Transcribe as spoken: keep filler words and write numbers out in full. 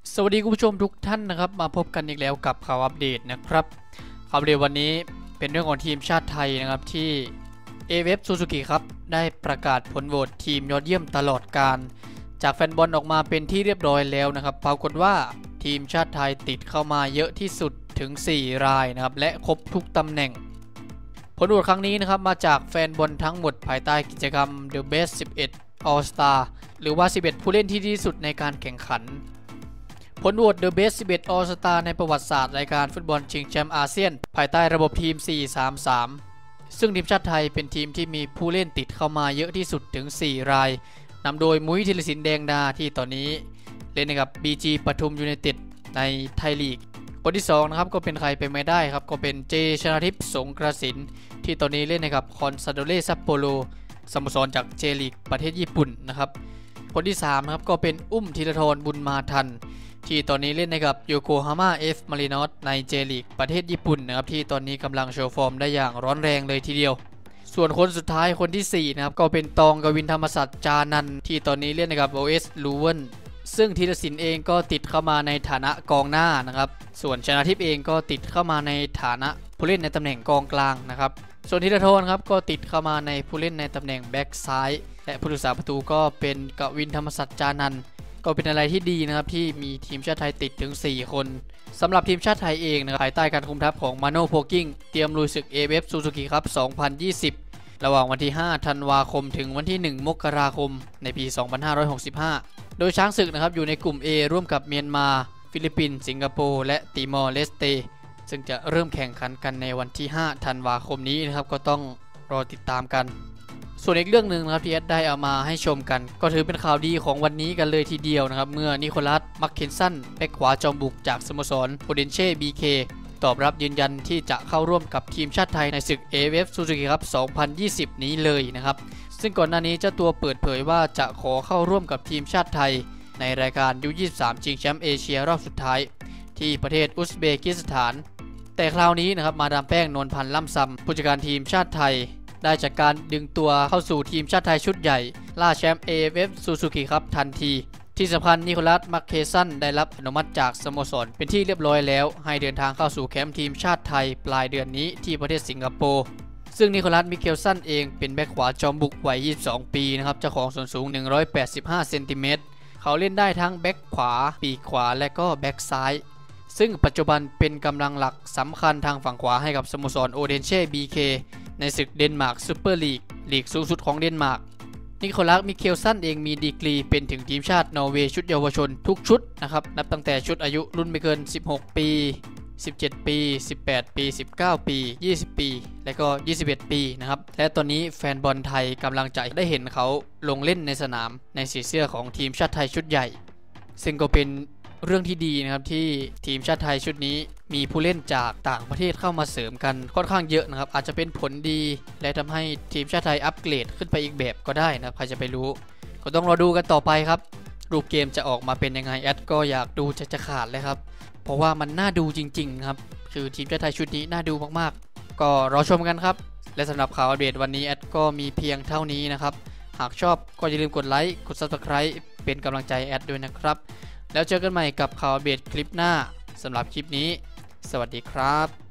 สวัสดีคุณผู้ชมทุกท่านนะครับมาพบกันอีกแล้วกับข่าวอัปเดตนะครับข่าวอัปเดตวันนี้เป็นเรื่องของทีมชาติไทยนะครับที่ เอ เอฟ Suzuki ครับได้ประกาศผลโหวตทีมยอดเยี่ยมตลอดการจากแฟนบอลออกมาเป็นที่เรียบร้อยแล้วนะครับปรากฏว่าทีมชาติไทยติดเข้ามาเยอะที่สุดถึงสี่รายนะครับและครบทุกตำแหน่งผลโหวตครั้งนี้นะครับมาจากแฟนบอลทั้งหมดภายใต้กิจกรรม The Best สิบเอ็ด All Star หรือว่า สิบเอ็ด ผู้เล่นที่ดีที่สุดในการแข่งขันผลโหวต The Best สิบเอ็ด All Star ในประวัติศาสตร์รายการฟุตบอลชิงแชมป์อาเซียนภายใต้ระบบทีม สี่ สาม สาม ซึ่งทีมชาติไทยเป็นทีมที่มีผู้เล่นติดเข้ามาเยอะที่สุดถึงสี่รายนำโดยมุ้ยธีรศิลป์แดงดาที่ตอนนี้เล่นกับ บี จี ปทุมยูไนเต็ดในไทยลีกคนที่สองนะครับก็เป็นใครไปไม่ได้ครับก็เป็นเจชนาทิพย์สงกระสินที่ตอนนี้เล่นกับคอนซาโดเรซัปโปโรสโมสรจากเจลีกประเทศญี่ปุ่นนะครับคนที่สามครับก็เป็นอุ้มธีรทรบุญมาทันที่ตอนนี้เล่นในกับโยโกฮาม่าเอฟมารินอสในเจลีกประเทศญี่ปุ่นนะครับที่ตอนนี้กำลังโชว์ฟอร์มได้อย่างร้อนแรงเลยทีเดียวส่วนคนสุดท้ายคนที่สี่นะครับก็เป็นตองกวินธรรมศักดิ์จานันที่ตอนนี้เล่นในกับ โอ เอส ลูเวนซึ่งธีรศิลป์เองก็ติดเข้ามาในฐานะกองหน้านะครับส่วนชนาทิพย์เองก็ติดเข้ามาในฐานะผู้เล่นในตำแหน่งกองกลางนะครับส่วนธีรทรครับก็ติดเข้ามาในผู้เล่นในตำแหน่งแบ็กซ้ายและผู้รักษาประตูก็เป็นกวินธรรมศักดิ์จานันก็เป็นอะไรที่ดีนะครับที่มีทีมชาติไทยติดถึงสี่คนสำหรับทีมชาติไทยเองนะครับภายใต้การคุมทัพของมาโน่โพกิ้งเตรียมลุยศึก เอ เอฟ Suzuki ครับสองพันยี่สิบระหว่างวันที่ห้าธันวาคมถึงวันที่หนึ่งมกราคมในปีสองพันห้าร้อยหกสิบห้าโดยช้างศึกนะครับอยู่ในกลุ่ม A ร่วมกับเมียนมาฟิลิปปินส์สิงคโปร์และติมอร์เลสเตซึ่งจะเริ่มแข่งขันกันในวันที่ห้าธันวาคมนี้นะครับก็ต้องรอติดตามกันส่วนอีกเรื่องหนึ่งนะครับที่แอดได้เอามาให้ชมกันก็ถือเป็นข่าวดีของวันนี้กันเลยทีเดียวนะครับเมื่อนิโคลัสมัคเคนสันแบ็คขวาจอมบุกจากสโมสรโอเดนเช่ บี เค ตอบรับยืนยันที่จะเข้าร่วมกับทีมชาติไทยในศึก เอ เอฟ Suzuki ครับสองพันยี่สิบนี้เลยนะครับซึ่งก่อนหน้านี้เจ้าตัวเปิดเผยว่าจะขอเข้าร่วมกับทีมชาติไทยในรายการ ยู ยี่สิบสาม ชิงแชมป์เอเชียรอบสุดท้ายที่ประเทศอุซเบกิสถานแต่คราวนี้นะครับมาดามแป้งนวลพันธ์ล่ำซำผู้จัดการทีมชาติไทยได้จากการดึงตัวเข้าสู่ทีมชาติไทยชุดใหญ่ล่าแชมป์ เอ เอฟ Suzuki ครับทันทีที่สำคัญนิโคลัสมัคเคสันได้รับอนุมัติจากสโมสรเป็นที่เรียบร้อยแล้วให้เดินทางเข้าสู่แคมป์ทีมชาติไทยปลายเดือนนี้ที่ประเทศสิงคโปร์ซึ่งนิโคลัสมิเคลสันเองเป็นแบ็คขวาจอมบุกวัยยี่สิบสองปีนะครับเจ้าของส่วนสูงหนึ่งร้อยแปดสิบห้าเซนติเมตรเขาเล่นได้ทั้งแบ็คขวาปีกขวาและก็แบ็คซ้ายซึ่งปัจจุบันเป็นกำลังหลักสำคัญทางฝั่งขวาให้กับสโมสรโอเดนเช่ บี เค ในศึกเดนมาร์กซูเปอร์ลีกลีกสูงสุดของเดนมาร์กนิโคลัสมิเคลสันเองมีดีกรีเป็นถึงทีมชาตินอร์เวย์ชุดเยาวชนทุกชุดนะครับนับตั้งแต่ชุดอายุรุ่นไม่เกินสิบหกปีสิบเจ็ดปีสิบแปดปีสิบเก้าปียี่สิบปีและก็ยี่สิบเอ็ดปีนะครับและตอนนี้แฟนบอลไทยกำลังจะได้เห็นเขาลงเล่นในสนามในสีเสื้อของทีมชาติไทยชุดใหญ่ซึ่งก็เป็นเรื่องที่ดีนะครับที่ทีมชาติไทยชุดนี้มีผู้เล่นจากต่างประเทศเข้ามาเสริมกันค่อนข้างเยอะนะครับอาจจะเป็นผลดีและทำให้ทีมชาติไทยอัปเกรดขึ้นไปอีกแบบก็ได้นะใครจะไปรู้ก็ต้องรอดูกันต่อไปครับรูปเกมจะออกมาเป็นยังไงแอดก็อยากดูจะจะขาดเลยครับเพราะว่ามันน่าดูจริงๆครับคือทีมชาติไทยชุดนี้น่าดูมากๆก็รอชมกันครับและสำหรับข่าวอัปเดตวันนี้แอดก็มีเพียงเท่านี้นะครับหากชอบก็อย่าลืมกดไลค์กด ซับสไครบ์ เป็นกำลังใจแอดด้วยนะครับแล้วเจอกันใหม่กับข่าวอัปเดตคลิปหน้าสำหรับคลิปนี้สวัสดีครับ